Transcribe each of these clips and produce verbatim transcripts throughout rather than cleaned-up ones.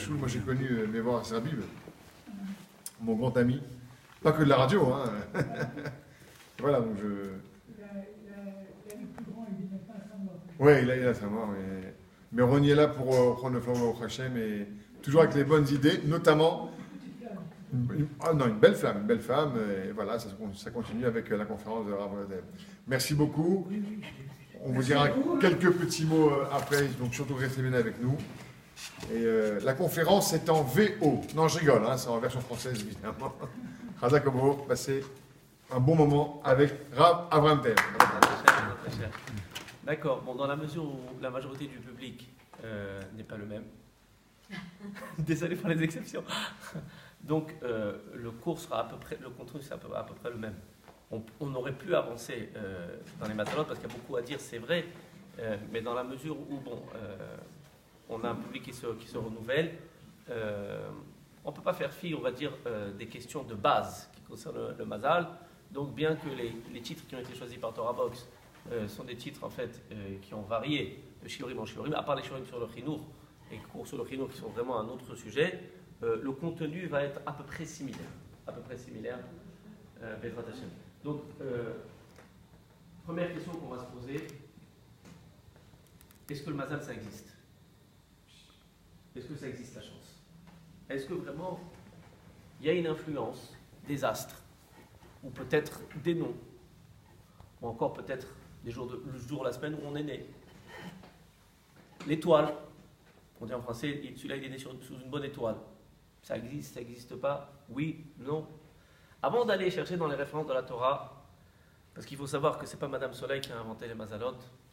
Choul, moi j'ai connu euh, Mévoir Serbib, mon grand ami. Pas que de la radio, hein. Voilà, donc je. Il a, il a, il a le plus grand, il est maintenant à sa mort. Oui, il a, il a sa mort, mais, mais on y est là pour euh, prendre le flambeau au Hachem et toujours avec les bonnes idées, notamment. Une, une- ah non, une belle femme, une belle femme, et voilà, ça, ça continue avec euh, la conférence de Rav Rodel. Merci beaucoup. Oui, oui. On vous dira quelques petits mots euh, après, donc surtout restez bien avec nous. Et euh, la conférence est en V O. Non, je rigole, hein, c'est en version française évidemment. Razak Obo, passez un bon moment avec Rav Avraham Ter. Très cher, très cher. D'accord. Bon, dans la mesure où la majorité du public euh, n'est pas le même, désolé pour les exceptions. Donc, euh, le cours sera à peu près, le contenu sera à peu, à peu près le même. On, on aurait pu avancer euh, dans les matalot parce qu'il y a beaucoup à dire, c'est vrai, euh, mais dans la mesure où, bon, euh, on a un public qui se, qui se renouvelle, euh, on ne peut pas faire fi, on va dire, euh, des questions de base qui concernent le, le mazal. Donc, bien que les, les titres qui ont été choisis par Torah Box euh, sont des titres, en fait, euh, qui ont varié de shiurim en shiurim, à part les shiurim sur le chinour et cours sur le chinour qui sont vraiment un autre sujet, euh, le contenu va être à peu près similaire. À peu près similaire, euh, Bezrat Hashem. Donc, euh, première question qu'on va se poser, est-ce que le mazal, ça existe? Est-ce que ça existe, la chance? Est-ce que vraiment, il y a une influence des astres, ou peut-être des noms, ou encore peut-être des jours de, le jour de la semaine où on est né? L'étoile, on dit en français, celui-là il est né sur, sous une bonne étoile. Ça existe, ça n'existe pas? Oui, non. Avant d'aller chercher dans les références de la Torah, parce qu'il faut savoir que ce n'est pas Madame Soleil qui a inventé les mazalot.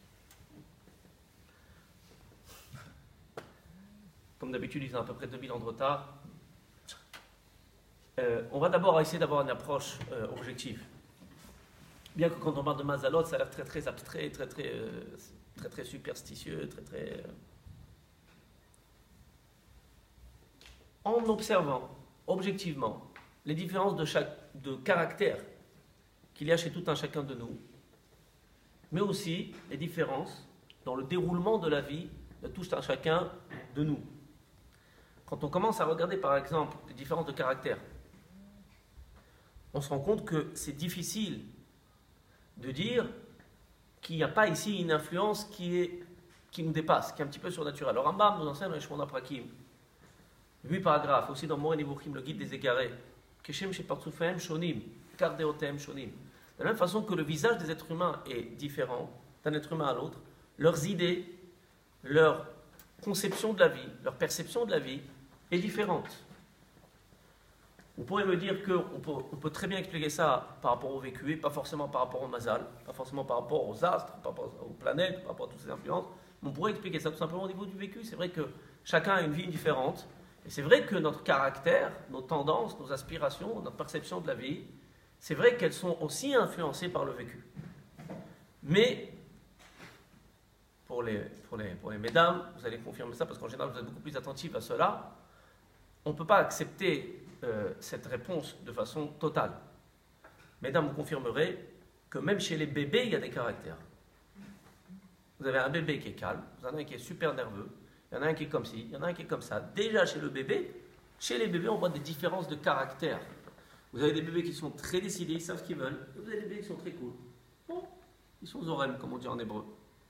Comme d'habitude, ils ont à peu près deux mille ans de retard. Euh, on va d'abord essayer d'avoir une approche euh, objective. Bien que quand on parle de mazalot, ça a l'air très très abstrait, très très, euh, très, très superstitieux, très très... Euh... En observant objectivement les différences de, chaque, de caractère qu'il y a chez tout un chacun de nous, mais aussi les différences dans le déroulement de la vie de tout un chacun de nous. Quand on commence à regarder par exemple les différences de caractère, on se rend compte que c'est difficile de dire qu'il n'y a pas ici une influence qui, est, qui nous dépasse, qui est un petit peu surnaturelle. Le Rambam nous enseigne dans les Shemona Aprakim, huit paragraphes, aussi dans Moreh Nevuchim, le guide des égarés, Keshem Shepartzufehem Shonim, Kardeotem Shonim. De la même façon que le visage des êtres humains est différent d'un être humain à l'autre, leurs idées, leur conception de la vie, leur perception de la vie est différente. Vous pourrez me dire qu'on peut, on peut très bien expliquer ça par rapport au vécu, et pas forcément par rapport au mazal, pas forcément par rapport aux astres, par rapport aux planètes, par rapport à toutes ces influences. Mais on pourrait expliquer ça tout simplement au niveau du vécu. C'est vrai que chacun a une vie différente. Et c'est vrai que notre caractère, nos tendances, nos aspirations, notre perception de la vie, c'est vrai qu'elles sont aussi influencées par le vécu. Mais, pour les, pour les, pour les mesdames, vous allez confirmer ça parce qu'en général vous êtes beaucoup plus attentifs à cela, on ne peut pas accepter euh, cette réponse de façon totale. Mesdames, vous confirmerez que même chez les bébés, il y a des caractères. Vous avez un bébé qui est calme, vous en avez un qui est super nerveux, il y en a un qui est comme ci, il y en a un qui est comme ça. Déjà chez le bébé, chez les bébés, on voit des différences de caractère. Vous avez des bébés qui sont très décidés, ils savent ce qu'ils veulent. Et vous avez des bébés qui sont très cool. Bon, ils sont zorem, comme on dit en hébreu.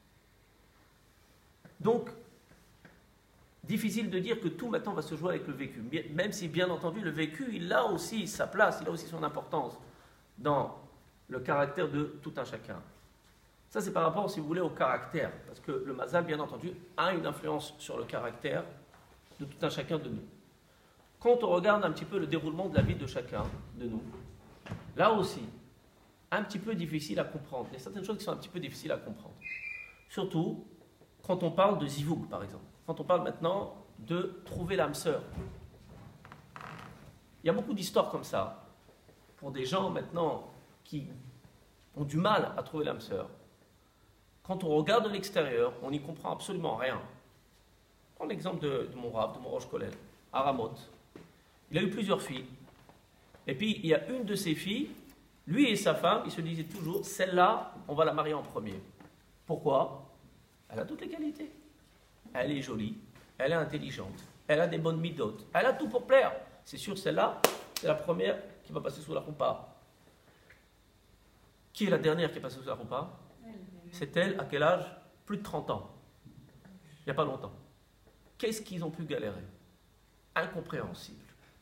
Donc, difficile de dire que tout maintenant va se jouer avec le vécu. Même si, bien entendu, le vécu, il a aussi sa place, il a aussi son importance dans le caractère de tout un chacun. Ça, c'est par rapport, si vous voulez, au caractère. Parce que le mazal, bien entendu, a une influence sur le caractère de tout un chacun de nous. Quand on regarde un petit peu le déroulement de la vie de chacun de nous, là aussi, un petit peu difficile à comprendre. Il y a certaines choses qui sont un petit peu difficiles à comprendre. Surtout quand on parle de zivoug, par exemple. Quand on parle maintenant de trouver l'âme sœur. Il y a beaucoup d'histoires comme ça, pour des gens maintenant qui ont du mal à trouver l'âme sœur. Quand on regarde de l'extérieur, on n'y comprend absolument rien. Prends l'exemple de, de mon Rav, de mon Rosh Kolel, Aramot. Il a eu plusieurs filles. Et puis, il y a une de ses filles, lui et sa femme, ils se disaient toujours, celle-là, on va la marier en premier. Pourquoi? Elle a toutes les qualités. Elle est jolie, elle est intelligente, elle a des bonnes midotes, elle a tout pour plaire. C'est sûr, celle-là, c'est la première qui va passer sous la roupa. Qui est la dernière qui est passée sous la roupa? C'est elle, à quel âge? Plus de trente ans. Il n'y a pas longtemps. Qu'est-ce qu'ils ont pu galérer? Incompréhensible.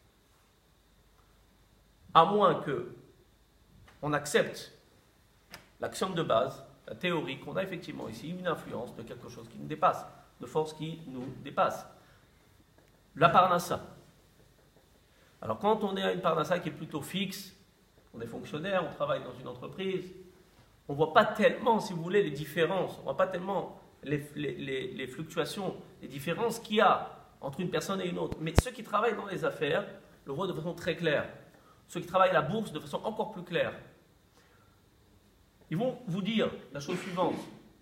À moins que on accepte l'axiome de base, la théorie qu'on a effectivement ici une influence de quelque chose qui nous dépasse, de force qui nous dépasse. La parnassa. Alors quand on est à une parnassa qui est plutôt fixe, on est fonctionnaire, on travaille dans une entreprise, on ne voit pas tellement, si vous voulez, les différences, on ne voit pas tellement les, les, les, les fluctuations, les différences qu'il y a entre une personne et une autre. Mais ceux qui travaillent dans les affaires le voient de façon très claire. Ceux qui travaillent à la bourse de façon encore plus claire. Ils vont vous dire la chose suivante.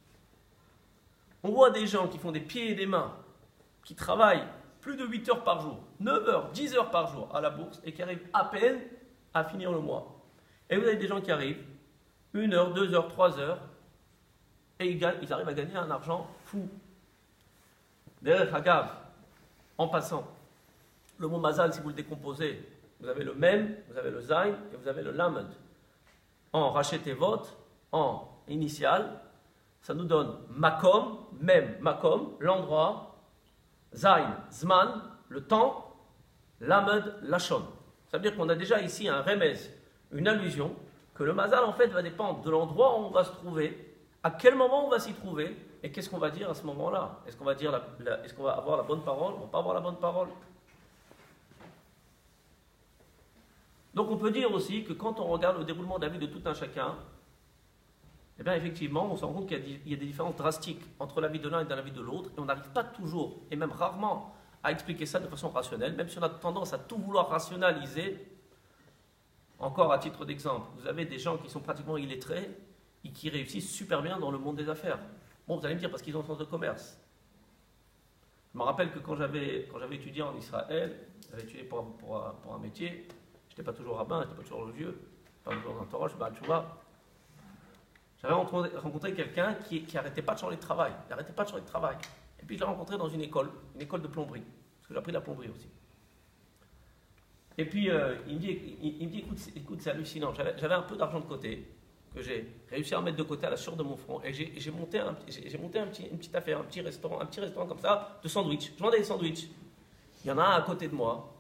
On voit des gens qui font des pieds et des mains, qui travaillent plus de huit heures par jour, neuf heures, dix heures par jour à la bourse et qui arrivent à peine à finir le mois. Et vous avez des gens qui arrivent une heure, deux heures, trois heures et ils, gagnent, ils arrivent à gagner un argent fou. Derech Hagav, en passant, le mot mazal, si vous le décomposez, vous avez le mem, vous avez le zayn et vous avez le lamed. En rachetevot, en initial, ça nous donne makom, mem, makom, l'endroit, zayn, zman, le temps, lamed, lachon. Ça veut dire qu'on a déjà ici un remez, une allusion, que le mazal en fait va dépendre de l'endroit où on va se trouver, à quel moment on va s'y trouver, et qu'est-ce qu'on va dire à ce moment-là. Est-ce qu'on va dire la, la, est-ce qu'on va avoir la bonne parole, on va pas avoir la bonne parole. Donc on peut dire aussi que quand on regarde le déroulement de la vie de tout un chacun, eh bien effectivement on se rend compte qu'il y a, il y a des différences drastiques entre la vie de l'un et de la vie de l'autre, et on n'arrive pas toujours, et même rarement, à expliquer ça de façon rationnelle, même si on a tendance à tout vouloir rationaliser. Encore à titre d'exemple, vous avez des gens qui sont pratiquement illettrés et qui réussissent super bien dans le monde des affaires. Bon, vous allez me dire parce qu'ils ont le sens de commerce. Je me rappelle que quand j'avais, quand j'avais étudié en Israël, j'avais étudié pour, pour, pour un métier, je n'étais pas toujours rabbin, je n'étais pas toujours le vieux, pas toujours dans un Torah, je suis Baal-Tshuva. J'avais rencontré, rencontré quelqu'un qui n'arrêtait pas de changer de travail. Il n'arrêtait pas de changer de travail. Et puis je l'ai rencontré dans une école, une école de plomberie, parce que j'ai appris la plomberie aussi. Et puis euh, il me dit, il, il me dit écoute, écoute c'est hallucinant, j'avais, j'avais un peu d'argent de côté, que j'ai réussi à mettre de côté à la sueur de mon front, et j'ai, j'ai monté, un, j'ai, j'ai monté un petit, une petite affaire, un petit restaurant, un petit restaurant comme ça, de sandwich. Je vendais des sandwichs. Il y en a un à côté de moi,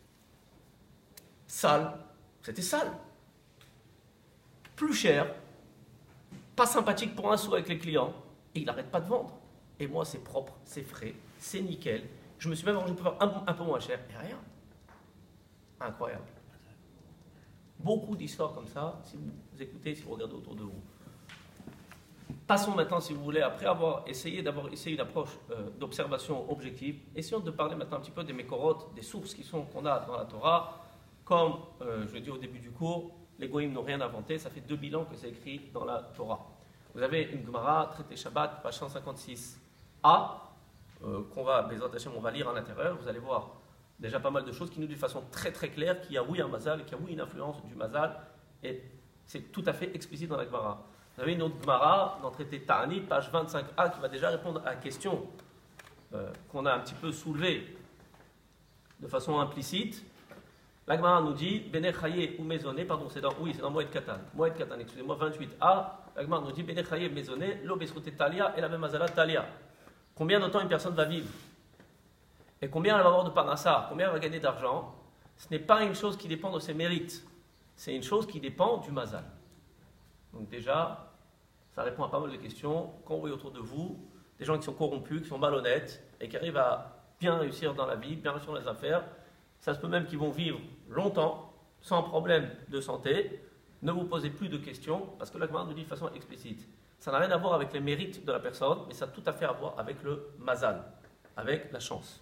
sale, c'était sale, plus cher, pas sympathique pour un sou avec les clients, et il n'arrête pas de vendre. Et moi, c'est propre, c'est frais, c'est nickel. Je me suis même arrangé pour faire un, un peu moins cher, et rien. Incroyable. Beaucoup d'histoires comme ça, si vous écoutez, si vous regardez autour de vous. Passons maintenant, si vous voulez, après avoir essayé d'avoir essayé une approche euh, d'observation objective, essayons de parler maintenant un petit peu des mékorotes, des sources qui sont, qu'on a dans la Torah. Comme euh, je l'ai dit au début du cours, les goïms n'ont rien inventé, ça fait deux mille ans que c'est écrit dans la Torah. Vous avez une Gemara, traité Shabbat, page cent cinquante-six a, euh, qu'on va, Bezrat Hashem, on va lire à l'intérieur, vous allez voir déjà pas mal de choses qui nous disent de façon très très claire qu'il y a oui un mazal, qu'il y a oui une influence du mazal, et c'est tout à fait explicite dans la Gemara. Vous avez une autre Gemara, dans le traité Ta'anit, page vingt-cinq a, qui va déjà répondre à la question euh, qu'on a un petit peu soulevée de façon implicite. La Gemara nous dit, Bene Chaye ou Maisonné, pardon, c'est dans, oui, c'est dans Moed Katan, Moed Katan, excusez-moi, vingt-huit a, la Gemara nous dit, Bene Chaye Maisonné, lo besroute Talia, et la même mazala Talia. Combien de temps une personne va vivre? Et combien elle va avoir de parnassa, combien elle va gagner d'argent? Ce n'est pas une chose qui dépend de ses mérites, c'est une chose qui dépend du mazal. Donc déjà, ça répond à pas mal de questions. Quand vous voyez autour de vous des gens qui sont corrompus, qui sont malhonnêtes, et qui arrivent à bien réussir dans la vie, bien réussir dans les affaires, ça se peut même qu'ils vont vivre longtemps, sans problème de santé. Ne vous posez plus de questions, parce que la Gemara nous dit de façon explicite. Ça n'a rien à voir avec les mérites de la personne, mais ça a tout à fait à voir avec le mazal, avec la chance.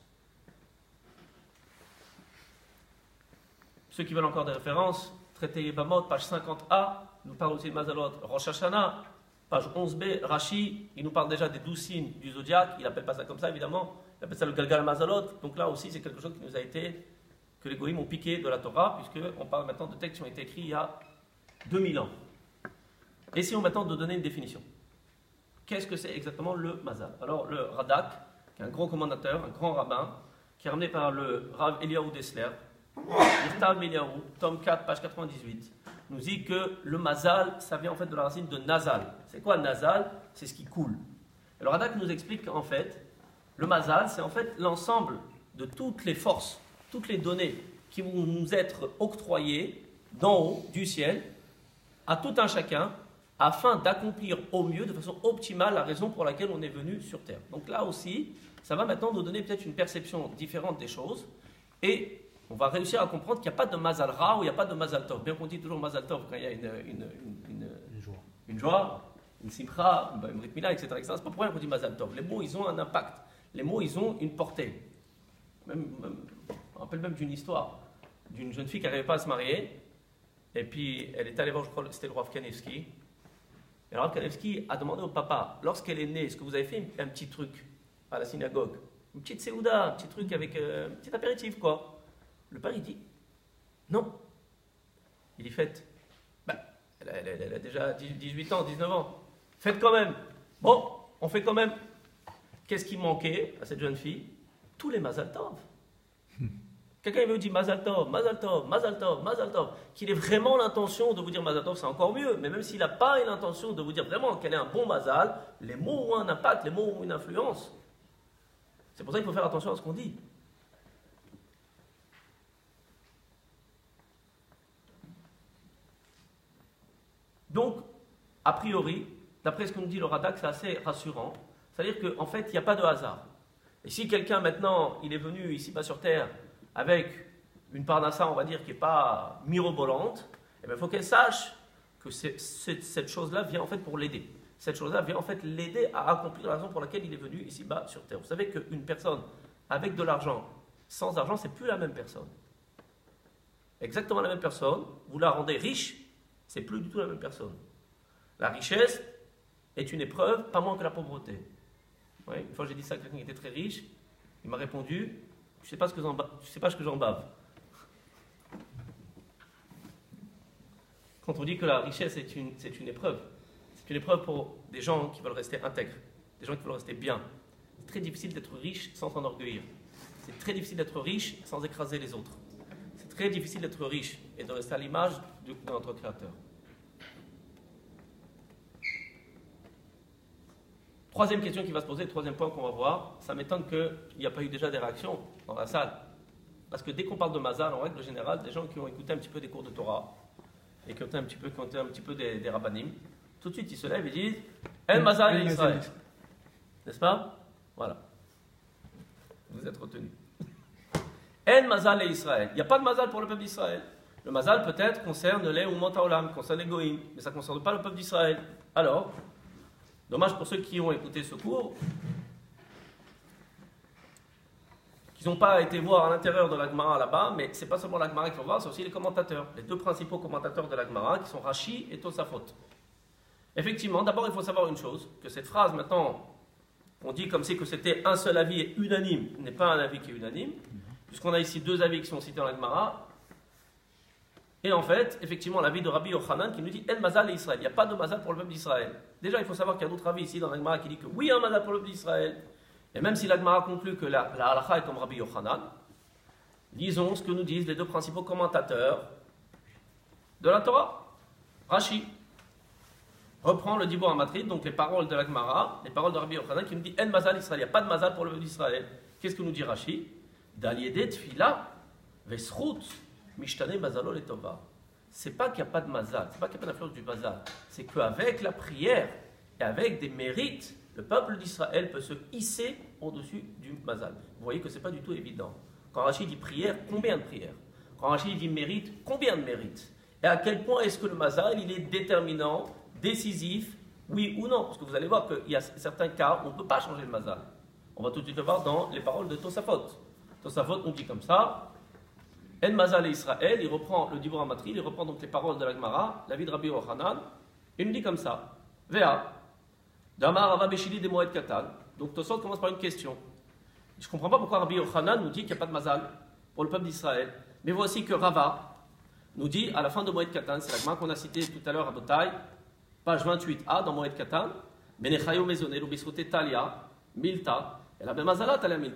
Ceux qui veulent encore des références, traité Yebamot, page cinquante a, nous parle aussi de Mazalot, Rosh Hashanah, page onze b, Rashi, il nous parle déjà des douze signes du zodiaque, il n'appelle pas ça comme ça évidemment, il appelle ça le Galgal Mazalot, donc là aussi c'est quelque chose qui nous a été, que les goïms ont piqué de la Torah, puisqu'on parle maintenant de textes qui ont été écrits il y a deux mille ans. Essayons maintenant de donner une définition. Qu'est-ce que c'est exactement le Mazal? Alors le Radak, qui est un grand commentateur, un grand rabbin, qui est ramené par le Rav Eliyahu Dessler, Irtav Eliyahu, tome quatre, page quatre-vingt-dix-huit, nous dit que le mazal, ça vient en fait de la racine de nazal. C'est quoi nazal? C'est ce qui coule. Alors Radak nous explique qu'en fait, le mazal, c'est en fait l'ensemble de toutes les forces, toutes les données qui vont nous être octroyées d'en haut, du ciel, à tout un chacun, afin d'accomplir au mieux, de façon optimale, la raison pour laquelle on est venu sur Terre. Donc là aussi, ça va maintenant nous donner peut-être une perception différente des choses, et on va réussir à comprendre qu'il n'y a pas de mazal ra ou il n'y a pas de mazal tov. Bien qu'on dit toujours mazal tov quand il y a une, une, une, une, une joie, une, joie, une simcha, une brit mila, et cetera, et cetera. C'est pas pour rien qu'on dit mazal tov. Les mots, ils ont un impact. Les mots, ils ont une portée. Même, même, on rappelle même d'une histoire d'une jeune fille qui n'arrivait pas à se marier, et puis elle est allée voir, je crois, c'était le Rav Kanevski. Et le Rav Kanevski a demandé au papa, lorsqu'elle est née, est-ce que vous avez fait un petit truc à la synagogue? Une petite séouda, un petit truc avec euh, un petit apéritif, quoi. Le père, il dit, non. Il dit, faites. Ben, elle, a, elle, a, elle a déjà dix-huit ans, dix-neuf ans. Faites quand même. Bon, on fait quand même. Qu'est-ce qui manquait à cette jeune fille? Tous les Mazal Tov. Quelqu'un me dit Mazal Tov, Mazal Tov, Mazal Tov, Mazal Tov. Qu'il ait vraiment l'intention de vous dire Mazal Tov, c'est encore mieux. Mais même s'il n'a pas l'intention de vous dire vraiment qu'elle est un bon Mazal, les mots ont un impact, les mots ont une influence. C'est pour ça qu'il faut faire attention à ce qu'on dit. Donc, a priori, d'après ce que nous dit le Radak, c'est assez rassurant. C'est-à-dire qu'en fait, il n'y a pas de hasard. Et si quelqu'un, maintenant, il est venu ici-bas sur Terre avec une parnassa, on va dire, qui n'est pas mirobolante, eh bien, il faut qu'elle sache que c'est, c'est, cette chose-là vient en fait pour l'aider. Cette chose-là vient en fait l'aider à accomplir la raison pour laquelle il est venu ici-bas sur Terre. Vous savez qu'une personne avec de l'argent, sans argent, c'est plus la même personne. Exactement la même personne, vous la rendez riche, c'est plus du tout la même personne. La richesse est une épreuve, pas moins que la pauvreté. Oui, une fois j'ai dit ça à quelqu'un qui était très riche, il m'a répondu, je ne sais pas ce que j'en, je sais pas ce que j'en bave. Quand on dit que la richesse est une, c'est une épreuve, c'est une épreuve pour des gens qui veulent rester intègres, des gens qui veulent rester bien. C'est très difficile d'être riche sans s'enorgueillir. C'est très difficile d'être riche sans écraser les autres. C'est très difficile d'être riche et de rester à l'image de, de notre Créateur. Troisième question qui va se poser, troisième point qu'on va voir, ça m'étonne qu'il n'y a pas eu déjà des réactions dans la salle. Parce que dès qu'on parle de Mazal, en règle générale, des gens qui ont écouté un petit peu des cours de Torah et qui ont été un petit peu, qui ont été un petit peu des, des rabbanim, tout de suite ils se lèvent et disent El Mazal et Israël. N'est-ce pas? Voilà. Vous êtes retenus. El Mazal et Israël. Il n'y a pas de Mazal pour le peuple d'Israël. Le Mazal peut-être concerne les Umot Haolam, concerne les Goïm, mais ça ne concerne pas le peuple d'Israël. Alors, dommage pour ceux qui ont écouté ce cours, qu'ils n'ont pas été voir à l'intérieur de la Gemara là-bas, mais ce n'est pas seulement la Gemara qu'il faut voir, c'est aussi les commentateurs. Les deux principaux commentateurs de la Gemara, qui sont Rashi et Tosafot. Effectivement, d'abord il faut savoir une chose, que cette phrase maintenant, on dit comme si que c'était un seul avis et unanime, n'est pas un avis qui est unanime, puisqu'on a ici deux avis qui sont cités dans la Gemara. Et en fait, effectivement, l'avis de Rabbi Yochanan qui nous dit El Mazal et Israël. Il n'y a pas de Mazal pour le peuple d'Israël. Déjà, il faut savoir qu'il y a d'autres avis ici dans la Gemara qui dit que oui, il y a un Mazal pour le peuple d'Israël. Et même si la Gemara conclut que la, la halakha est comme Rabbi Yochanan, lisons ce que nous disent les deux principaux commentateurs de la Torah. Rashi reprend le Dibur HaMatrid, donc les paroles de la Gemara, les paroles de Rabbi Yochanan qui nous dit El Mazal Israël. Il n'y a pas de Mazal pour le peuple d'Israël. Qu'est-ce que nous dit Rashi? D'aliédet tfila vesrut. Mishtane mazalo letova. C'est pas qu'il n'y a pas de mazal, c'est pas qu'il n'y a pas d'influence du mazal, c'est qu'avec la prière et avec des mérites, le peuple d'Israël peut se hisser au-dessus du mazal. Vous voyez que c'est pas du tout évident. Quand Rachid dit prière, combien de prières? Quand Rachid dit mérite, combien de mérites? Et à quel point est-ce que le mazal, il est déterminant, décisif, oui ou non? Parce que vous allez voir qu'il y a certains cas où on ne peut pas changer le mazal. On va tout de suite le voir dans les paroles de Tosafot. Tosafot nous dit comme ça. En Mazal et Israël, il reprend le Dibur HaMatrid, il reprend donc les paroles de la Gemara, l'avis de Rabbi Yochanan, et il nous dit comme ça. Véa, Damar Rava Beshili de Moed Katan. Donc Tosot commence par une question. Je ne comprends pas pourquoi Rabbi Yochanan nous dit qu'il n'y a pas de Mazal pour le peuple d'Israël. Mais voici que Rava nous dit à la fin de Moed Katan, c'est la Gemara qu'on a citée tout à l'heure à Botaï, page vingt-huit a dans Moed Katan, Menechayo Mezoné, Lubisrote Talia, Milta, et la Bemazala Talia Milta.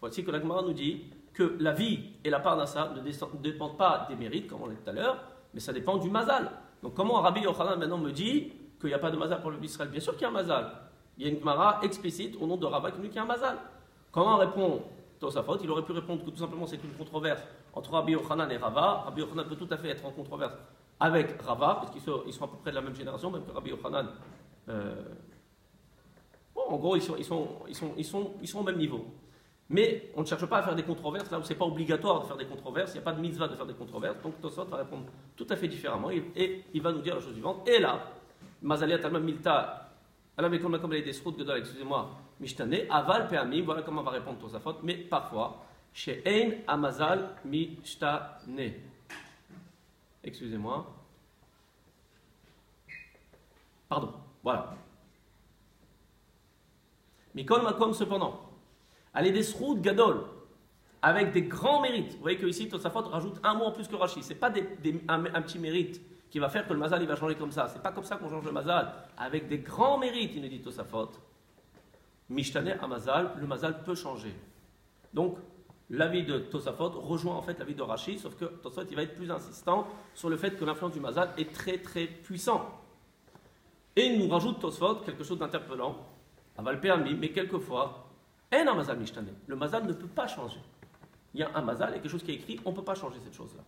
Voici que la Gemara nous dit que la vie et la parnassa ne descend- ne dépendent pas des mérites, comme on l'a dit tout à l'heure, mais ça dépend du mazal. Donc comment Rabbi Yochanan maintenant me dit qu'il n'y a pas de mazal pour le peuple d'Israël? Bien sûr qu'il y a un mazal. Il y a une Gemara explicite au nom de Rava qui nous dit qu'il y a un mazal. Comment répond Tosafot? Il aurait pu répondre que tout simplement c'est une controverse entre Rabbi Yochanan et Rava. Rabbi Yochanan peut tout à fait être en controverse avec Rava, parce qu'ils sont, ils sont à peu près de la même génération, même que Rabbi Yochanan. Euh, bon, en gros, ils sont, ils, sont, ils, sont, ils, sont, ils sont au même niveau. Mais on ne cherche pas à faire des controverses là où c'est pas obligatoire de faire des controverses, il n'y a pas de mitzvah de faire des controverses, donc Tosafot va répondre tout à fait différemment et, et il va nous dire la chose suivante. Et là, Mazalia Talma Milta, Alam Ekom Makom des Srout Gedol, excusez-moi, Mishtane, Aval Peamim, voilà comment va répondre Tosafot, mais parfois, chez Ein Amazal Mishtane. Excusez-moi. Pardon, voilà. Mikol Makom cependant. Allez des sroud gadol, avec des grands mérites. Vous voyez que ici, Tosafot rajoute un mot en plus que Rashi. Ce n'est pas des, des, un, un petit mérite qui va faire que le mazal il va changer comme ça. Ce n'est pas comme ça qu'on change le mazal. Avec des grands mérites, il nous dit Tosafot. Mishtane à mazal, le mazal peut changer. Donc, l'avis de Tosafot rejoint en fait l'avis de Rashi, sauf que Tosafot il va être plus insistant sur le fait que l'influence du mazal est très très puissant. Et il nous rajoute Tosafot quelque chose d'interpellant. Aval permis, mais quelquefois, un mazal mishtane. Le mazal ne peut pas changer. Il y a un mazal et quelque chose qui est écrit, on ne peut pas changer cette chose-là.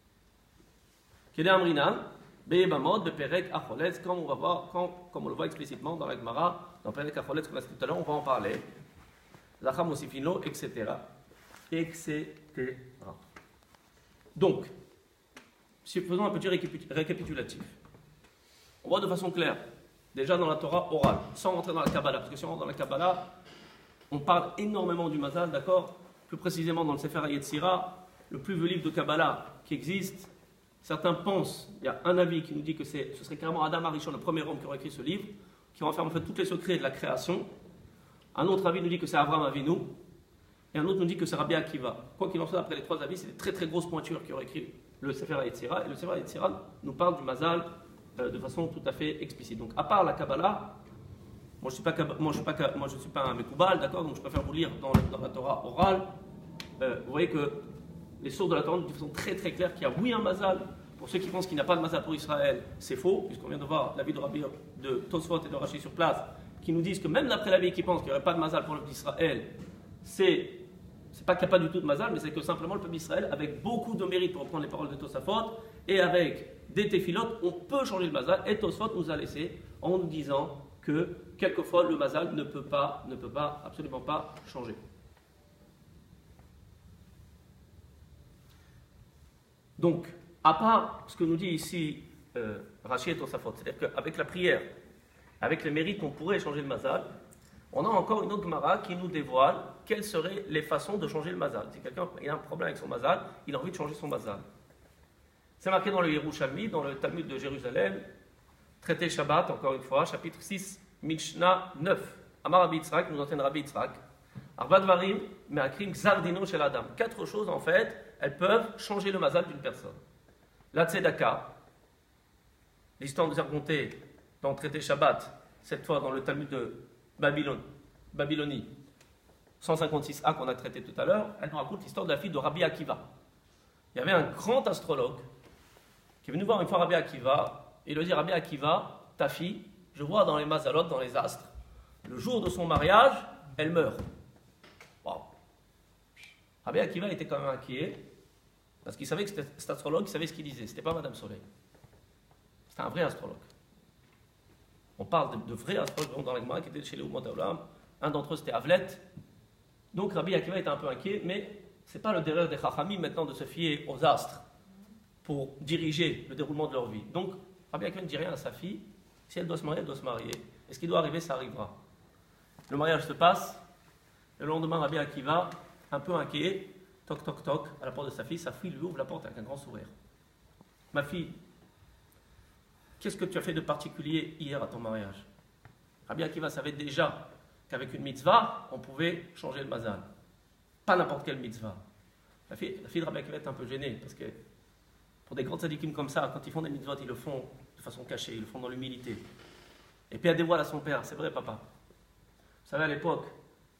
Kede Amrinan, Be'ebamod, Be'perek, Acholetz, comme on va voir, quand, comme on le voit explicitement dans la Gemara, dans Perek Acholetz qu'on a cité tout à l'heure, on va en parler. Zacham Osifino, et cetera. et cetera. Donc, si faisons un petit récapitulatif. On voit de façon claire, déjà dans la Torah orale, sans rentrer dans la Kabbalah, parce que si on rentre dans la Kabbalah, on parle énormément du mazal, d'accord? Plus précisément dans le Sefer HaYetzira, le plus vieux livre de Kabbalah qui existe. Certains pensent, il y a un avis qui nous dit que c'est, ce serait carrément Adam Arishon, le premier homme qui aurait écrit ce livre, qui renferme en fait tous les secrets de la création. Un autre avis nous dit que c'est Avraham Avinu, et un autre nous dit que c'est Rabbi Akiva. Quoi qu'il en soit, après les trois avis, c'est des très très grosses pointures qui auraient écrit le Sefer HaYetzira, et le Sefer HaYetzira nous parle du mazal euh, de façon tout à fait explicite. Donc à part la Kabbalah, moi je ne suis pas, moi, je suis pas, moi, je suis pas un Mekoubal, d'accord, donc je préfère vous lire dans, dans la Torah orale. Euh, vous voyez que les sources de la Torah nous disent de façon très très claire qu'il y a oui un mazal. Pour ceux qui pensent qu'il n'y a pas de mazal pour Israël, c'est faux, puisqu'on vient de voir l'avis de Rabbi de Tosfot et de Rashi sur place, qui nous disent que même d'après l'avis qui pense qu'il n'y aurait pas de mazal pour le peuple d'Israël, c'est c'est pas qu'il n'y a pas du tout de mazal, mais c'est que simplement le peuple d'Israël, avec beaucoup de mérite pour reprendre les paroles de Tosafot, et avec des téphilotes, on peut changer le mazal, et Tosfot nous a laissé en nous disant que quelquefois le mazal ne peut pas, ne peut pas, absolument pas changer. Donc, à part ce que nous dit ici euh, Rashi et Tosafot, c'est-à-dire qu'avec la prière, avec les mérites, on pourrait changer le mazal, on a encore une autre Gemara qui nous dévoile quelles seraient les façons de changer le mazal. Si quelqu'un a un problème avec son mazal, il a envie de changer son mazal. C'est marqué dans le Yerushalmi, dans le Talmud de Jérusalem, traité Shabbat, encore une fois, chapitre six, Mishnah neuf. Amar Rabbi Yitzhak, nous enseigne Rabbi Yitzhak. Arvad Varim, Me'akrim Xardino shel Adam. Quatre choses, en fait, elles peuvent changer le mazal d'une personne. La Tzedaka, l'histoire nous est racontée dans le traité Shabbat, cette fois dans le Talmud de Babylone, Babylonie, cent cinquante-six a qu'on a traité tout à l'heure, elle nous raconte l'histoire de la fille de Rabbi Akiva. Il y avait un grand astrologue qui est venu voir une fois Rabbi Akiva et il lui dit: Rabbi Akiva, ta fille, je vois dans les mazalot, dans les astres, le jour de son mariage, elle meurt. Wow. Rabbi Akiva était quand même inquiet parce qu'il savait que c'était, cet astrologue, il savait ce qu'il disait, c'était pas Madame Soleil. C'était un vrai astrologue. On parle de, de vrais astrologues dans la Gemara qui étaient chez les Umot Haolam. Un d'entre eux c'était Avlet. Donc Rabbi Akiva était un peu inquiet, mais ce n'est pas le derrière des Chachamim maintenant de se fier aux astres pour diriger le déroulement de leur vie. Donc Rabbi Akiva ne dit rien à sa fille. Si elle doit se marier, elle doit se marier. Et ce qui doit arriver, ça arrivera. Le mariage se passe. Le lendemain, Rabbi Akiva, un peu inquiet, toc toc toc, à la porte de sa fille. Sa fille lui ouvre la porte avec un grand sourire. Ma fille, qu'est-ce que tu as fait de particulier hier à ton mariage? Rabbi Akiva savait déjà qu'avec une mitzvah, on pouvait changer le mazal. Pas n'importe quelle mitzvah. La fille, la fille de Rabbi Akiva est un peu gênée, parce que pour des grands tzadikim comme ça, quand ils font des mitzvot, ils le font de façon cachée, ils le font dans l'humilité. Et puis elle dévoile à son père: c'est vrai papa, vous savez à l'époque,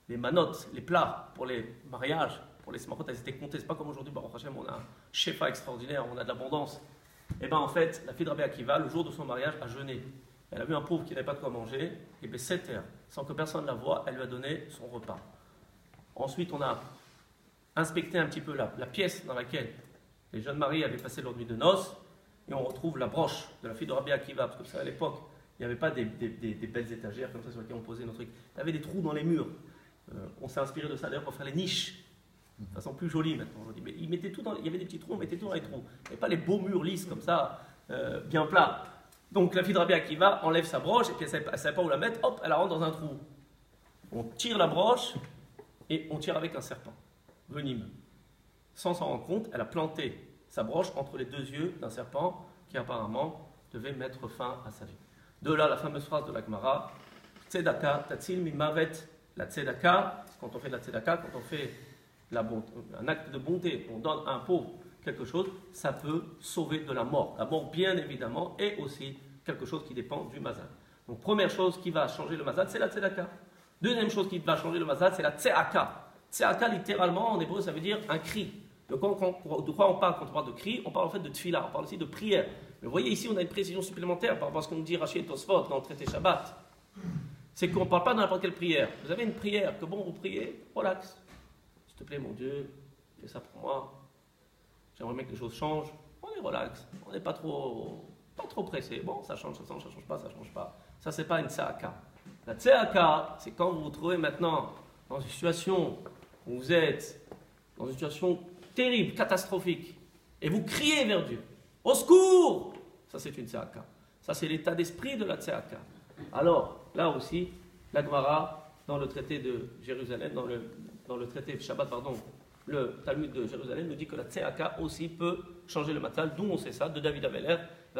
les manotes, les plats pour les mariages, pour les smachot, elles étaient comptées. C'est pas comme aujourd'hui, Baruch Hashem, on a un shefa extraordinaire, on a de l'abondance. Et bien en fait, la fille de Rabbi Akiva, le jour de son mariage, a jeûné. Elle a vu un pauvre qui n'avait pas de quoi manger, et bien sept heures, sans que personne ne la voie, elle lui a donné son repas. Ensuite, on a inspecté un petit peu la, la pièce dans laquelle les jeunes mariés avaient passé leur nuit de noces, et on retrouve la broche de la fille de Rabbi Akiva, parce que ça, à l'époque, il n'y avait pas des, des, des, des belles étagères comme ça sur lesquelles on posait nos trucs. Il y avait des trous dans les murs. Euh, on s'est inspiré de ça d'ailleurs pour faire les niches, de façon plus jolie maintenant. Mais ils mettaient tout dans, il y avait des petits trous, on mettait tout dans les trous. Il n'y avait pas les beaux murs lisses comme ça, euh, bien plats. Donc la fille de Rabbi Akiva enlève sa broche, et puis elle ne savait pas où la mettre, hop, elle la rentre dans un trou. On tire la broche, et on tire avec un serpent, venimeux. Sans s'en rendre compte, elle a planté sa broche entre les deux yeux d'un serpent qui apparemment devait mettre fin à sa vie. De là, la fameuse phrase de la Gemara, Tzedaka, Tatsil mimavet. La Tzedaka, quand on fait de la Tzedaka, quand on fait la bonté, un acte de bonté, on donne à un pauvre quelque chose, ça peut sauver de la mort. La mort, bien évidemment, est aussi quelque chose qui dépend du mazal. Donc, première chose qui va changer le mazal, c'est la Tzedaka. Deuxième chose qui va changer le mazal, c'est la Tzeaka. Tzeaka, littéralement, en hébreu, ça veut dire un cri. De quoi, quand, de quoi on parle quand on parle de cri? On parle en fait de tfila, on parle aussi de prière. Mais vous voyez, ici, on a une précision supplémentaire par rapport à ce qu'on dit Rashi et Tosfot quand on traitait Shabbat. C'est qu'on ne parle pas de n'importe quelle prière. Vous avez une prière que bon, vous priez, relax. S'il te plaît, mon Dieu, fais ça pour moi. J'aimerais bien que les choses changent. On est relax. On n'est pas trop, pas trop pressé. Bon, ça change, ça change, ça change pas, ça change pas. Ça, c'est pas une tzeaka. La tzeaka, c'est quand vous vous trouvez maintenant dans une situation où vous êtes dans une situation terrible, catastrophique, et vous criez vers Dieu. Au secours! Ça, c'est une tzeaka. Ça, c'est l'état d'esprit de la tzeaka. Alors, là aussi, la Gemara, dans le traité de Jérusalem, dans le, dans le traité de Shabbat, pardon, le Talmud de Jérusalem nous dit que la tzeaka aussi peut changer le matal. D'où on sait ça? De David Ameler.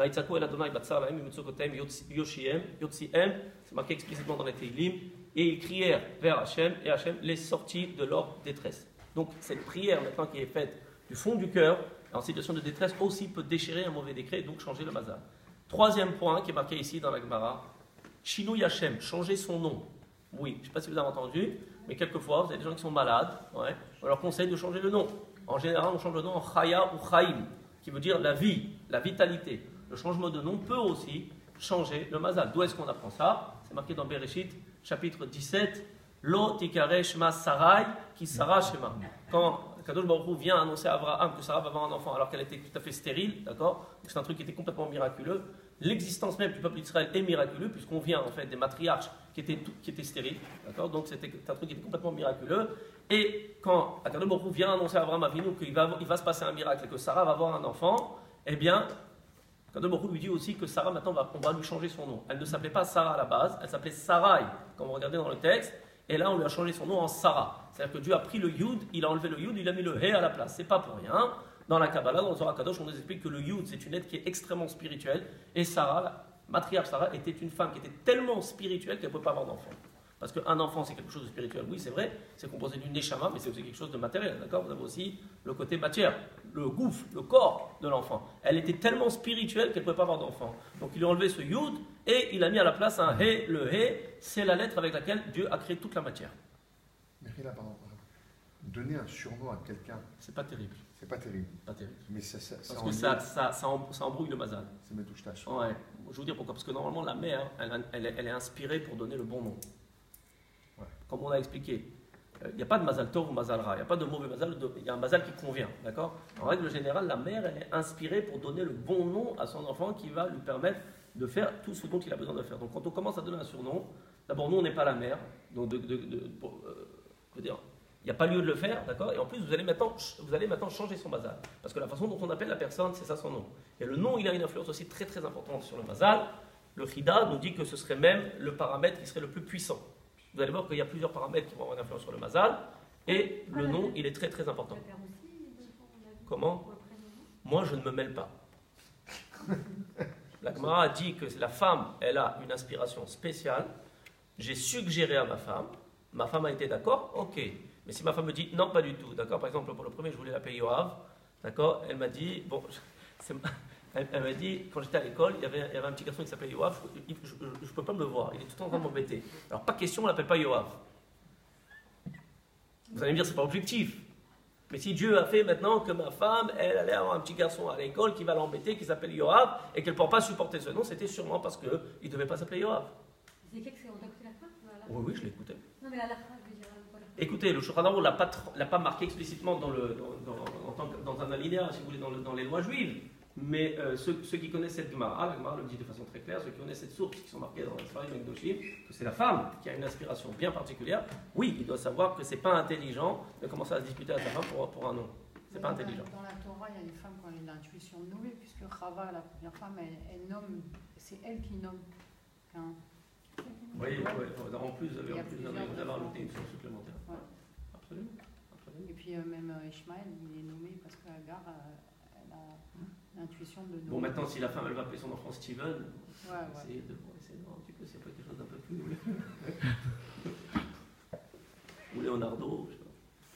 C'est marqué explicitement dans les Teilim. Et ils crièrent vers Hachem, et Hachem les sortit de leur détresse. Donc, cette prière maintenant qui est faite du fond du cœur, en situation de détresse, aussi peut déchirer un mauvais décret et donc changer le mazal. Troisième point qui est marqué ici dans la Gemara, Shinui Hachem, changer son nom. Oui, je ne sais pas si vous avez entendu, mais quelquefois, vous avez des gens qui sont malades, ouais, on leur conseille de changer le nom. En général, on change le nom en Chaya ou Chaim, qui veut dire la vie, la vitalité. Le changement de nom peut aussi changer le mazal. D'où est-ce qu'on apprend ça? C'est marqué dans Bereshit, chapitre dix-sept, Lo tikare shema Sarai ki Sarah shema. Quand Kadosh Baruch Hu vient annoncer à Abraham que Sarah va avoir un enfant alors qu'elle était tout à fait stérile, d'accord? C'est un truc qui était complètement miraculeux. L'existence même du peuple d'Israël est miraculeuse puisqu'on vient en fait des matriarches qui étaient, tout, qui étaient stériles, d'accord? Donc c'était un truc qui était complètement miraculeux. Et quand Kadosh Baruch Hu vient annoncer à Abraham Avinu qu'il va, il va se passer un miracle et que Sarah va avoir un enfant, eh bien Kadosh Baruch Hu lui dit aussi que Sarah maintenant va, on va lui changer son nom. Elle ne s'appelait pas Sarah à la base, elle s'appelait Sarai, quand vous regardez dans le texte. Et là, on lui a changé son nom en Sarah. C'est-à-dire que Dieu a pris le Yud, il a enlevé le Yud, il a mis le He à la place. C'est pas pour rien. Dans la Kabbalah, dans le Zohar Kadosh, on nous explique que le Yud, c'est une lettre qui est extrêmement spirituelle. Et Sarah, la matriarche Sarah, était une femme qui était tellement spirituelle qu'elle ne pouvait pas avoir d'enfant. Parce qu'un enfant, c'est quelque chose de spirituel. Oui, c'est vrai, c'est composé d'une neshama, mais c'est aussi quelque chose de matériel. D'accord? Vous avez aussi le côté matière, le gouffre, le corps de l'enfant. Elle était tellement spirituelle qu'elle ne pouvait pas avoir d'enfant. Donc il a enlevé ce Yud et il a mis à la place un He. Le He, c'est la lettre avec laquelle Dieu a créé toute la matière. Mais là, pardon. Donner un surnom à quelqu'un, c'est pas terrible. C'est pas terrible. Pas terrible. Mais ça, ça, Parce que ça, ça, ça, ça embrouille le mazal. C'est mes touches tâches. Ouais. Je vais vous dire pourquoi. Parce que normalement, la mère, elle, elle, elle est inspirée pour donner le bon nom. Ouais. Comme on a expliqué. Il n'y a pas de mazal tov ou mazal ra. Il n'y a pas de mauvais mazal. Il y a un mazal qui convient. D'accord? En règle générale, la mère, elle est inspirée pour donner le bon nom à son enfant qui va lui permettre de faire tout ce dont il a besoin de faire. Donc quand on commence à donner un surnom, d'abord, nous, on n'est pas la mère. Donc, de, de, de, pour, euh, je veux dire, il n'y a pas lieu de le faire, d'accord? Et en plus, vous allez, maintenant, vous allez maintenant changer son mazal. Parce que la façon dont on appelle la personne, c'est ça son nom. Et le nom, il a une influence aussi très très importante sur le mazal. Le Chida nous dit que ce serait même le paramètre qui serait le plus puissant. Vous allez voir qu'il y a plusieurs paramètres qui vont avoir une influence sur le mazal. Et le nom, il est très très important. Comment? Moi, je ne me mêle pas. La Gemara a dit que la femme, elle a une inspiration spéciale. J'ai suggéré à ma femme. Ma femme a été d'accord, ok. Mais si ma femme me dit non, pas du tout, d'accord. Par exemple, pour le premier, je voulais l'appeler Yoav, d'accord. Elle m'a dit, bon, elle, elle m'a dit, quand j'étais à l'école, il y, avait, il y avait un petit garçon qui s'appelait Yoav, je ne peux pas me le voir, il est tout le temps en train de m'embêter. Alors, pas question, on ne l'appelle pas Yoav. Vous allez me dire, c'est pas objectif. Mais si Dieu a fait maintenant que ma femme, elle allait avoir un petit garçon à l'école qui va l'embêter, qui s'appelle Yoav, et qu'elle ne pourra pas supporter ce nom, c'était sûrement parce qu'il ne devait pas s'appeler Yoav. C'est quelque chose, on t'a écouté la fin? Oui, oui, je l'ai écouté. Non, mais la lacha, je veux dire. Voilà. Écoutez, le Shulchan Aruch ne l'a pas, l'a pas marqué explicitement dans, le, dans, dans, en tant que- dans un alinéa, si vous voulez, dans, le- dans les lois juives. Mais euh, ceux, ceux qui connaissent cette Gemara, la Gemara le dit de façon très claire, ceux qui connaissent cette source, qui sont marqués dans la Sfarim Ekdoshim, que c'est la femme qui a une aspiration bien particulière, oui, il doit savoir que c'est pas intelligent de commencer à se disputer à sa femme pour, pour un nom. C'est pas Dans- intelligent. Dans la Torah, il y a une femme qui a une intuition de nommer, puisque Chava, la première femme, elle, elle nomme, c'est elle qui nomme. Hein. Oui, ouais, en plus, vous avez, Il y a en plus, vous plusieurs avez enfants. rajouté une source supplémentaire. Ouais. Absolument. Absolument. Et puis euh, même euh, Ishmaël, il est nommé parce qu'Agar, euh, elle a l'intuition de nommer. Bon, maintenant, si la femme, elle va appeler son enfant Steven, Ouais, ouais. essayez de bon, essayer de voir un petit peu, c'est pas quelque chose d'un peu plus. Ou Leonardo, je sais pas.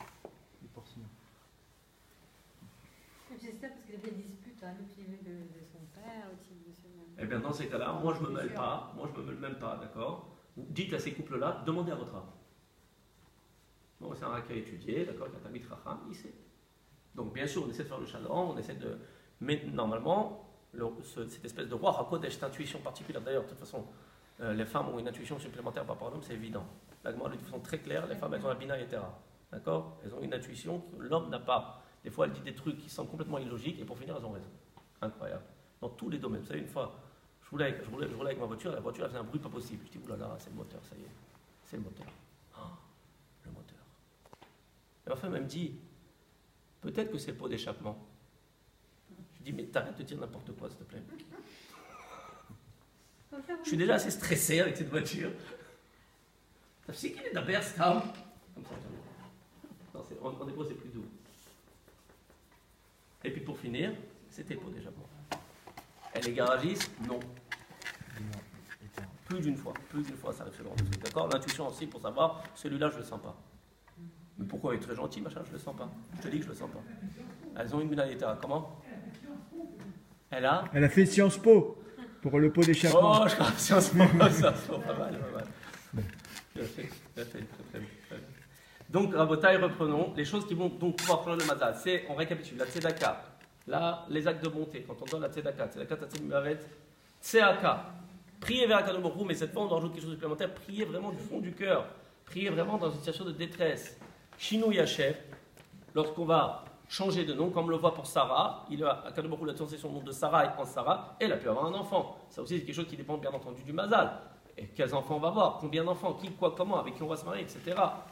J'espère parce qu'il y avait des disputes, hein, l'autre il veut de, de son père, l'autre il veut de son... Eh bien, dans ces cas-là, moi, je me mêle pas, moi, je me mêle même pas, d'accord? Dites à ces couples-là, demandez à votre âme. Bon, c'est un rat qui a étudié, d'accord, qui a Tamid Chacham, il sait. Donc, bien sûr, on essaie de faire le chadran, on essaie de. Mais normalement, le- ce- cette espèce de roi Hakodesh, cette intuition particulière, d'ailleurs, de toute façon, euh, les femmes ont une intuition supplémentaire par rapport à l'homme, c'est évident. La Gemara, de façon très claire, les femmes, elles ont la bina yetera. D'accord? Elles ont une intuition que l'homme n'a pas. Des fois, elle dit des trucs qui semblent complètement illogiques, et pour finir, elles ont raison. Incroyable. Dans tous les domaines. Vous savez, une fois, je roulais avec, je roulais, je roulais avec ma voiture, la voiture, elle faisait un bruit pas possible. Je dis, oulala, c'est le moteur, ça y est. C'est le moteur. Ah, le moteur. Et ma femme, elle me dit, peut-être que c'est le pot d'échappement. Je dis, mais t'arrêtes de dire n'importe quoi, s'il te plaît. Je suis déjà assez stressé avec cette voiture. Tu sais qu'il est d'abord stam. Comme ça, non, c'est- en, en hébreu, c'est plus doux. Et puis pour finir, c'était le pot d'échappement. Elle est garagiste? Non. Plus d'une fois, plus d'une fois, ça arrive ce genre de truc. D'accord? L'intuition aussi pour savoir, celui-là, je le sens pas. Mais pourquoi il est très gentil, machin, je le sens pas. Je te dis que je le sens pas. Elles ont une binayeta. Comment? Elle a. Elle a fait Sciences Po pour le pot d'échappement. Oh, je crois que c'est en ce moment, ça, c'est pas mal, pas mal. Bien fait, bien fait, très, très bien, très bien. Donc, Rabotai, reprenons les choses qui vont donc pouvoir changer le mazal. C'est, on récapitule, la tzedaka, là, les actes de bonté, quand on donne la tzedaka, tzedaka, tatzim, mavet, tzeaka, priez vers Akadosh Baruch Hu, mais cette fois, on rajoute quelque chose de supplémentaire, priez vraiment du fond du cœur, priez vraiment dans une situation de détresse. Shinou Yashem, lorsqu'on va changer de nom, comme on le voit pour Sarah, il a, Akadosh Baruch Hu a changé son nom de Sarah en Sarah, et elle a pu avoir un enfant. Ça aussi, c'est quelque chose qui dépend bien entendu du mazal. Et quels enfants on va avoir, combien d'enfants, qui, quoi, comment, avec qui on va se marier, et cetera.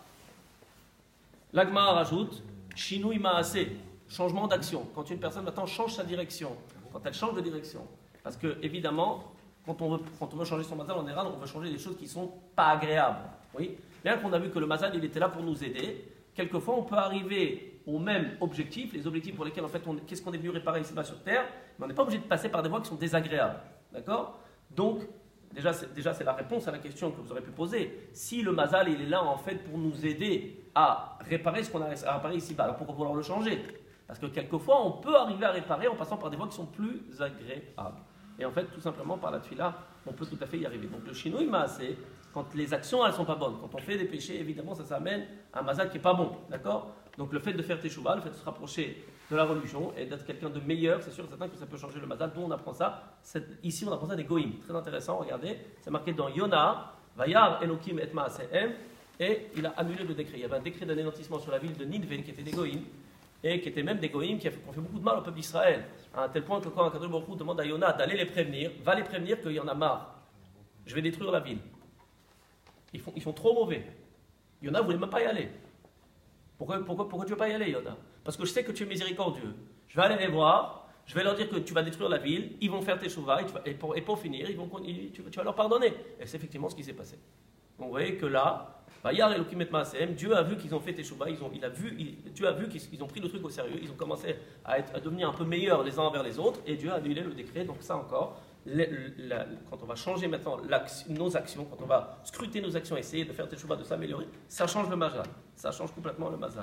L'Agma rajoute Shinui Maase, changement d'action. Quand une personne maintenant change sa direction, quand elle change de direction. Parce que, évidemment, quand on veut, quand on veut changer son mazal, en général, on veut changer des choses qui ne sont pas agréables. Oui. Bien qu'on a vu que le mazal, il était là pour nous aider, quelquefois on peut arriver au même objectif, les objectifs pour lesquels, en fait, on, qu'est-ce qu'on est venu réparer ici-bas sur Terre, mais on n'est pas obligé de passer par des voies qui sont désagréables. D'accord? Donc, Déjà c'est, déjà, c'est la réponse à la question que vous aurez pu poser. Si le mazal, il est là, en fait, pour nous aider à réparer ce qu'on a à réparer ici-bas, alors pourquoi vouloir le changer? Parce que quelquefois, on peut arriver à réparer en passant par des voies qui sont plus agréables. Et en fait, tout simplement, par la tuila, on peut tout à fait y arriver. Donc le shinui maaseh, quand les actions, elles sont pas bonnes, quand on fait des péchés, évidemment, ça s'amène à un mazal qui n'est pas bon. D'accord? Donc le fait de faire teshuva, le fait de se rapprocher de la religion et d'être quelqu'un de meilleur, c'est sûr et certain que ça peut changer le mazal. D'où on apprend ça? C'est, ici, on apprend ça des goïms. Très intéressant, regardez. C'est marqué dans Yona, Vayar Elokim et Maasehem, et il a annulé le décret. Il y avait un décret d'anéantissement sur la ville de Ninvé qui était des goïms, et qui était même des goïms qui ont fait beaucoup de mal au peuple d'Israël. À un tel point que quand Akadosh Baruch Hu demande à Yona d'aller les prévenir, va les prévenir qu'il y en a marre. Je vais détruire la ville. Ils, font, ils sont trop mauvais. Yona ne voulait même pas y aller. Pourquoi, pourquoi, pourquoi tu ne veux pas y aller, Yona? Parce que je sais que tu es miséricordieux. Je vais aller les voir, je vais leur dire que tu vas détruire la ville, ils vont faire tes chouvas, et, et, pour, et pour finir, ils vont, ils, tu, tu vas leur pardonner. Et c'est effectivement ce qui s'est passé. Donc vous voyez que là, Dieu a vu qu'ils ont fait tes chouvas, ils ont, il a vu, il, Dieu a vu qu'ils ils ont pris le truc au sérieux, ils ont commencé à, être, à devenir un peu meilleurs les uns envers les autres, et Dieu a annulé le décret. Donc ça encore, les, la, quand on va changer maintenant nos actions, quand on va scruter nos actions, essayer de faire tes chouvas, de s'améliorer, ça change le mazal. Ça change complètement le mazal.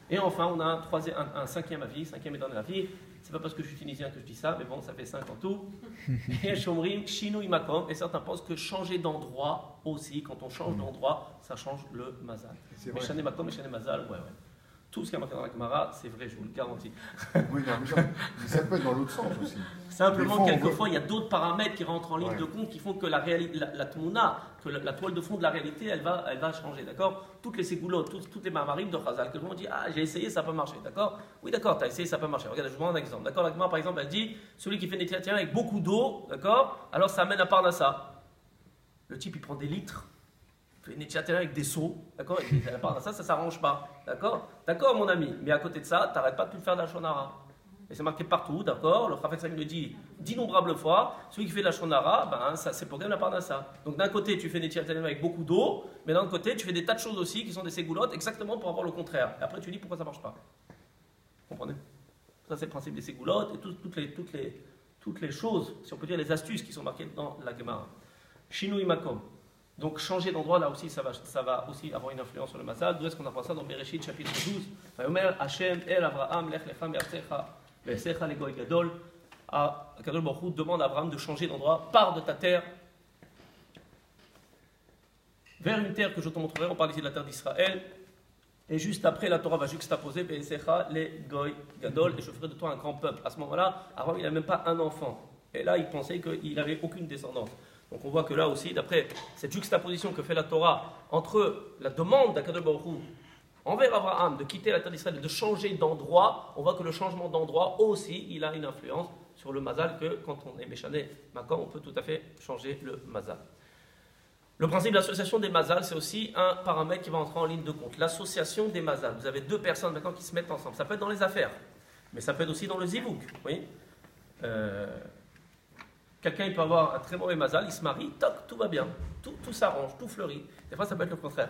Et enfin, on a un, troisième, un, un cinquième avis, cinquième et dernier avis. C'est pas parce que je suis tunisien que je dis ça, mais bon, ça fait cinq en tout. Et Shomrim, Shinui Makom, et certains pensent que changer d'endroit aussi, quand on change d'endroit, ça change le mazal. C'est Mais vrai. Shane Makom et Shane Mazal, ouais, ouais. Tout ce qui est marqué dans la Gemara, c'est vrai, je vous le garantis. Oui, non, mais ça, mais ça peut être dans l'autre sens aussi. Des Simplement, fois, on quelquefois, il y a d'autres paramètres qui rentrent en ligne Ouais. de compte qui font que la, réali- la, la tmouna, que la, la toile de fond de la réalité, elle va, elle va changer, d'accord? Toutes les ségoulottes, toutes, toutes les mamarim de Chazal, que le monde dit, ah, j'ai essayé, ça n'a pas marché, d'accord? Oui, d'accord, tu as essayé, ça n'a pas marché. Regarde, je vous donne un exemple, d'accord? La Gemara, par exemple, elle dit, celui qui fait des tiens avec beaucoup d'eau, d'accord? Alors ça amène à Parnassa. Le type, il prend des litres, il fait des tiens avec des seaux, d'accord? Et à Parnassa, ça ne s'arrange pas, d'accord? D'accord, mon ami, mais à côté de ça, tu n'arrêtes pas de plus faire de la shonara. Et c'est marqué partout, d'accord? Le Chafetz Chaim le dit d'innombrables fois. Celui qui fait de la shonara, ben, ça, c'est pour gagner la part de ça. Donc d'un côté, tu fais des tirs avec beaucoup d'eau, mais d'un autre côté, tu fais des tas de choses aussi qui sont des ségoulottes, exactement pour avoir le contraire. Et après, tu dis pourquoi ça ne marche pas. Vous comprenez? Ça, c'est le principe des ségoulottes et tout- toutes, les, toutes, les, toutes les choses, si on peut dire les astuces qui sont marquées dans la Gemara. Shinui Makom. Donc changer d'endroit, là aussi, ça va, ça va aussi avoir une influence sur le Mazal. D'où est-ce qu'on apprend ça dans Bereshit, chapitre douze? Vayomer Hashem el Avraham lech lecha me'artzecha ve'esecha legoy gadol. Kadosh Baruch Hu demande à Abraham de changer d'endroit, pars de ta terre vers une terre que je te montrerai. On parle ici de la terre d'Israël. Et juste après, la Torah va juxtaposer ve'esecha legoy gadol, et je ferai de toi un grand peuple. À ce moment-là, Abraham, il n'a même pas un enfant. Et là, il pensait qu'il n'avait aucune descendance. Donc on voit que là aussi, d'après cette juxtaposition que fait la Torah entre la demande d'Akadosh Baruch Hu envers Abraham de quitter la terre d'Israël et de changer d'endroit, on voit que le changement d'endroit aussi, il a une influence sur le mazal, que quand on est méchané, maintenant on peut tout à fait changer le mazal. Le principe de l'association des mazals, c'est aussi un paramètre qui va entrer en ligne de compte. L'association des mazals. Vous avez deux personnes maintenant qui se mettent ensemble. Ça peut être dans les affaires, mais ça peut être aussi dans le zivouk. Oui. Euh, Quelqu'un il peut avoir un très mauvais mazal, il se marie, toc, tout va bien, tout, tout s'arrange, tout fleurit. Des fois, ça peut être le contraire.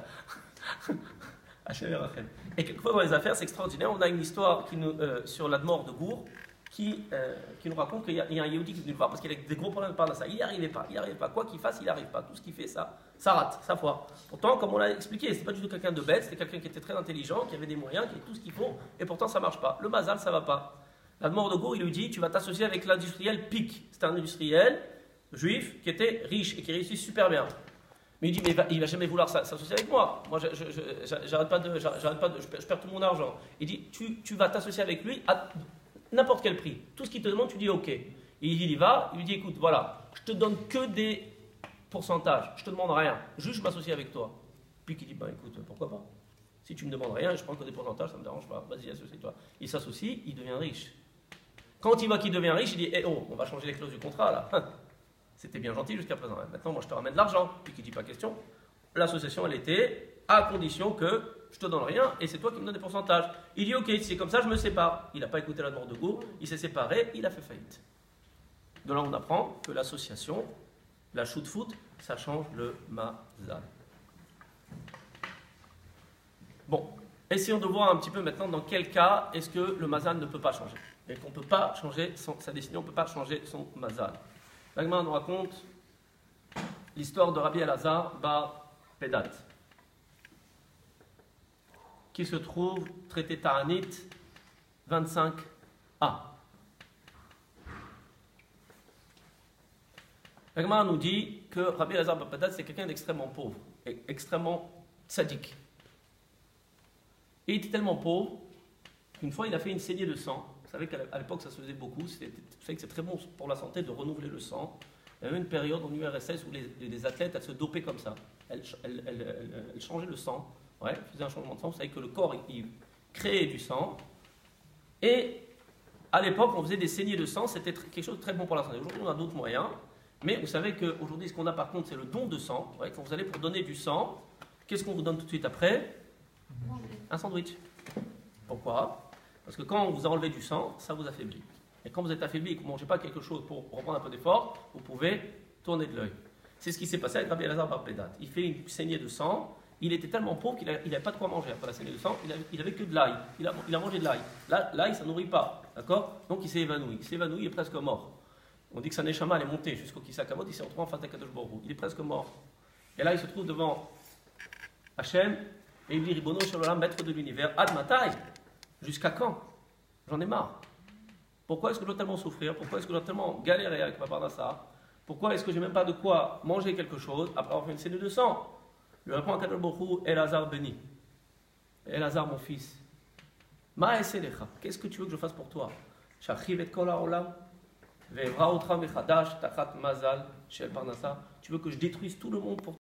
Et quelquefois, dans les affaires, c'est extraordinaire. On a une histoire qui nous, euh, sur la mort de Gour qui, euh, qui nous raconte qu'il y, y a un Yehudi qui est venu le voir parce qu'il a des gros problèmes par ça. Il n'y arrivait pas, il n'y arrivait pas. Quoi qu'il fasse, il n'y arrive pas. Tout ce qu'il fait, ça, ça rate, ça foire. Pourtant, comme on l'a expliqué, c'était pas du tout quelqu'un de bête, c'était quelqu'un qui était très intelligent, qui avait des moyens, qui avait tout ce qu'il faut, et pourtant, ça ne marche pas. Le mazal, ça ne va pas. La mort de Gour, il lui dit, tu vas t'associer avec l'industriel Pic. C'était un industriel juif qui était riche et qui réussit super bien. Mais il dit, mais il va, il va jamais vouloir s'associer avec moi. Moi, je, je, je, j'arrête pas de, j'arrête pas de, je perds, je perds tout mon argent. Il dit, tu, tu vas t'associer avec lui à n'importe quel prix. Tout ce qu'il te demande, tu dis OK. Et il y va, il lui dit, écoute, voilà, je te donne que des pourcentages. Je te demande rien. Juste, je m'associe avec toi. Puis il dit, ben écoute, pourquoi pas? Si tu me demandes rien, je prends que des pourcentages, ça me dérange pas. Vas-y, associe-toi. Il s'associe, il devient riche. Quand il voit qu'il devient riche, il dit, eh oh, on va changer les clauses du contrat là. C'était bien gentil jusqu'à présent. Maintenant, moi, je te ramène de l'argent. Puis qui dit pas question. L'association, elle était à condition que je te donne rien et c'est toi qui me donnes des pourcentages. Il dit, ok, si c'est comme ça, je me sépare. Il n'a pas écouté la mort de Gour, il s'est séparé, il a fait faillite. De là, on apprend que l'association, la shoot-foot, ça change le mazal. Bon, essayons de voir un petit peu maintenant dans quel cas est-ce que le mazal ne peut pas changer. Et qu'on ne peut pas changer son, sa destinée, on ne peut pas changer son mazal. La Gemara nous raconte l'histoire de Rabbi Elazar bar Pedat, qui se trouve traité Ta'anit vingt-cinq a. La Gemara nous dit que Rabbi Elazar bar Pedat, c'est quelqu'un d'extrêmement pauvre, et extrêmement sadique. Et il était tellement pauvre qu'une fois il a fait une saignée de sang. Vous savez qu'à l'époque ça se faisait beaucoup, vous savez que c'est très bon pour la santé de renouveler le sang. Il y avait une période en U R S S où les, les athlètes elles se dopaient comme ça, elles, elles, elles, elles, elles changeaient le sang, ouais, elles faisaient un changement de sang, vous savez que le corps il, il créait du sang. Et à l'époque on faisait des saignées de sang, c'était quelque chose de très bon pour la santé. Aujourd'hui on a d'autres moyens, mais vous savez qu'aujourd'hui ce qu'on a par contre c'est le don de sang. Ouais, quand vous allez pour donner du sang, qu'est-ce qu'on vous donne tout de suite après? Un sandwich. Pourquoi? Parce que quand vous enlevez du sang, ça vous affaiblit. Et quand vous êtes affaibli et que vous ne mangez pas quelque chose pour reprendre un peu d'effort, vous pouvez tourner de l'œil. C'est ce qui s'est passé avec Rabbi Elazar bar Pedat. Il fait une saignée de sang, il était tellement pauvre qu'il n'avait pas de quoi manger après la saignée de sang, il avait, il avait que de l'ail. Il a, il a mangé de l'ail. L'ail, ça ne nourrit pas. D'accord? Donc il s'est évanoui. Il s'est évanoui, il est presque mort. On dit que sa neshama est montée jusqu'au Kisakamot, il s'est retrouvé en face d'Akadosh Baruch Hu. Il est presque mort. Et là, il se trouve devant Hachem, et il dit, Ribono Shel Olam, maître de l'univers, Ad Matai, Jusqu'à quand? J'en ai marre. Pourquoi est-ce que je dois tellement souffrir? Pourquoi est-ce que je dois tellement galérer avec ma parnassa? Pourquoi est-ce que j'ai même pas de quoi manger quelque chose après avoir fait une cellule de sang? Lui répond à Kadosh Baruch Hu, Elazar béni. Elazar mon fils. Ma eselecha. Qu'est-ce que tu veux que je fasse pour toi? Shachiv et kol haolam. Ve'evra otra mechadash tachat mazal shel parnassa. Tu veux que je détruise tout le monde pour